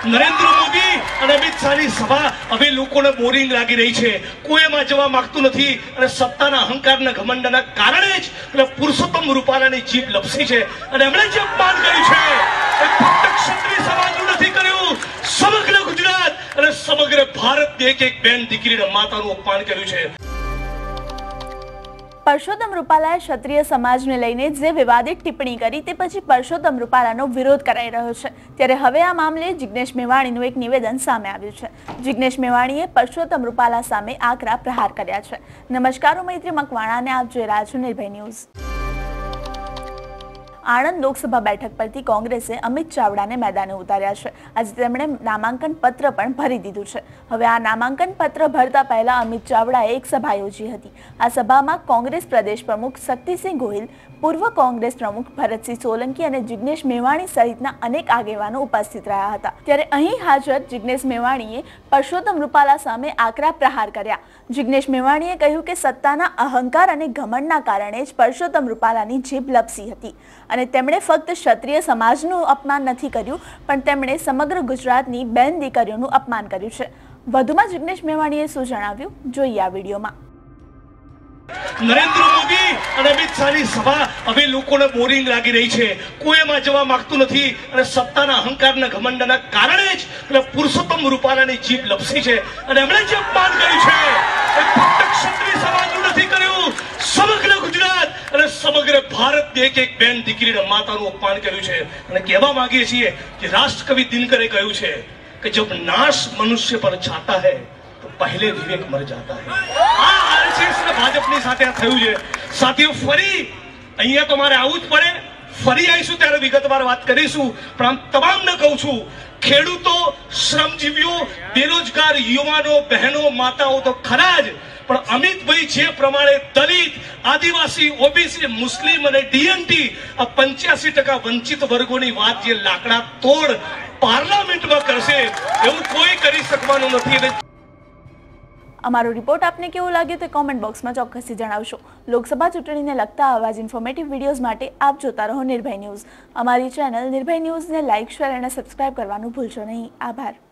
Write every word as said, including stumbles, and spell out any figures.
નરેન્દ્ર મોદી અને અમિત શાહની સભા હવે લોકોને બોરિંગ લાગી રહી છે, કોઈ એમાં જવા માંગતું નથી અને સત્તાના અહંકારના ઘમંડના કારણે જ પેલા પુરુષોત્તમ રૂપાલાની જીભ લપસી છે અને એમણે જે અપમાન કર્યું છે એ ફક્ત ક્ષત્રિય સમાજનું નથી કર્યું, સમગ્ર ગુજરાત અને સમગ્ર ભારતની એક એક બેન દીકરીના માતાનું અપમાન કર્યું છે। પરસોત્તમ રૂપાલાએ ક્ષત્રિય સમાજને લઈને જે વિવાદિત ટિપ્પણી કરી તે પછી પરસોત્તમ રૂપાલાનો વિરોધ કરાઈ રહ્યો છે, ત્યારે હવે આ મામલે જિગ્નેશ મેવાણીનું એક નિવેદન સામે આવ્યું છે। જિગ્નેશ મેવાણીએ પરસોત્તમ રૂપાલા સામે આકરા પ્રહાર કર્યા છે। નમસ્કાર, હું મૈત્રી મકવાણા અને આપ જોઈ રહ્યા છો નિર્ભય ન્યૂઝ। આણંદ લોકસભા બેઠક પરથી કોંગ્રેસે અમિત ચાવડાને મેદાને ઉતાર્યા છે। આજે તેમણે નામાંકન પત્ર પણ ભરી દીધું છે। હવે આ નામાંકન પત્ર ભરતા પહેલા અમિત ચાવડાએ એક સભા યોજી હતી। આ સભામાં કોંગ્રેસ પ્રદેશ પ્રમુખ શક્તિસિંહ ગોહિલ, પૂર્વ કોંગ્રેસ પ્રમુખ ભરતસિંહ સોલંકી અને જિગ્નેશ મેવાણી સહિતના અનેક આગેવાનો ઉપસ્થિત રહ્યા હતા। ત્યારે અહીં હાજર જિગ્નેશ મેવાણીએ પરસોત્તમ રૂપાલા સામે આકરા પ્રહાર કર્યા। જિગ્નેશ મેવાણીએ કહ્યું કે સત્તાના અહંકાર અને ઘમંડના કારણે જ પરસોત્તમ રૂપાલાની જીભ લપસી હતી અને તેમણે ફક્ત ક્ષત્રિય સમાજનું અપમાન નથી કર્યું, પણ તેમણે સમગ્ર ગુજરાતની બેન દીકરીઓનું અપમાન કર્યું છે। વધુમાં જિગ્નેશ મેવાણીએ શું જણાવ્યું, જોઈએ આ વિડીયોમાં। નરેન્દ્ર મોદી અને અમિત શાહની સભા હવે લોકોને બોરિંગ લાગી રહી છે, કોઈ એમાં જવા માંગતું નથી અને સત્તાના અહંકારના ઘમંડના કારણે જ પેલા પુરુષોત્તમ રૂપાલાની જીભ લપસી છે અને એમણે જે અપમાન કર્યું છે એ ફક્ત ક્ષત્રિય સમાજનું નથી કર્યું, સમગ્ર ગુજરાત અને સમગ્ર ભારતની એક એક બેન દીકરીના માતાનું અપમાન કર્યું છે। અને કહેવા માંગીએ છીએ કે રાષ્ટ્રકવિ દિનકરે કહ્યું છે કે જબ નાશ મનુષ્ય પર છાતા હૈ તો પહેલે વિવેક મર જાતા હૈ। આ આરએસએસ ને ભાજપની સાથે આ થયું છે। સાથીઓ, ફરી અહીંયા તો મારે આવું જ પડે, ફરી આવીશું ત્યારે વિગતવાર વાત કરીશું, પણ આમ તમામને કહું છું, ખેડૂતો, શ્રમજીવીઓ, બેરોજગાર યુવાનો, બહેનો, માતાઓ તો ખરા જ, પણ અમિતભાઈ જે પ્રમાણે દલિત, આદિવાસી, ઓબીસી, મુસ્લિમ અને ડીએનટી આ પંચ્યાસી ટકા વંચિત વર્ગોની વાત જે લાકડા તોડ પાર્લામેન્ટમાં કરશે એવું કોઈ કરી શકવાનું નથી। અમારો રિપોર્ટ આપને કેવો લાગ્યો તે કોમેન્ટ બોક્સમાં ચોક્કસથી જણાવશો। લોકસભા ચૂંટણીને લગતા આવા જ ઇન્ફોર્મેટિવ વિડીયોઝ માટે આપ જોતા રહો નિર્ભય ન્યૂઝ। અમારી ચેનલ નિર્ભય ન્યૂઝને લાઇક, શેર અને સબસ્ક્રાઇબ કરવાનું ભૂલશો નહીં। આભાર।